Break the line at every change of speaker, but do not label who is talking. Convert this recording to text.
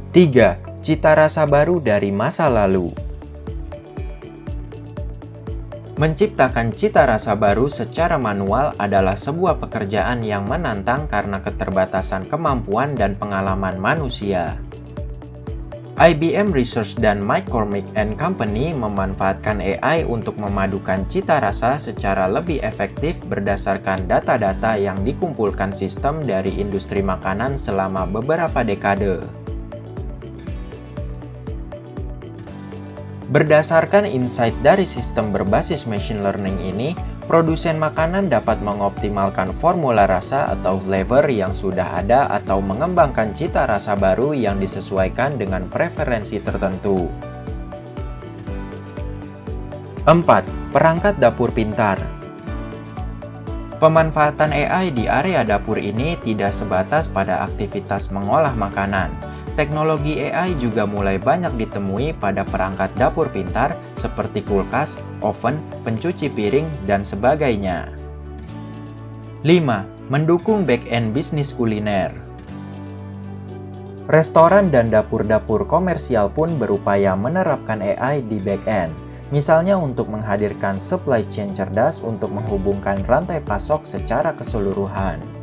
3. Cita rasa baru dari masa lalu. Menciptakan cita rasa baru secara manual adalah sebuah pekerjaan yang menantang karena keterbatasan kemampuan dan pengalaman manusia. IBM Research dan McCormick & Company memanfaatkan AI untuk memadukan cita rasa secara lebih efektif berdasarkan data-data yang dikumpulkan sistem dari industri makanan selama beberapa dekade. Berdasarkan insight dari sistem berbasis machine learning ini, produsen makanan dapat mengoptimalkan formula rasa atau flavor yang sudah ada atau mengembangkan cita rasa baru yang disesuaikan dengan preferensi tertentu. 4. Perangkat dapur pintar. Pemanfaatan AI di area dapur ini tidak sebatas pada aktivitas mengolah makanan. Teknologi AI juga mulai banyak ditemui pada perangkat dapur pintar seperti kulkas, oven, pencuci piring, dan sebagainya. 5. Mendukung back-end bisnis kuliner. Restoran dan dapur-dapur komersial pun berupaya menerapkan AI di back-end, misalnya untuk menghadirkan supply chain cerdas untuk menghubungkan rantai pasok secara keseluruhan.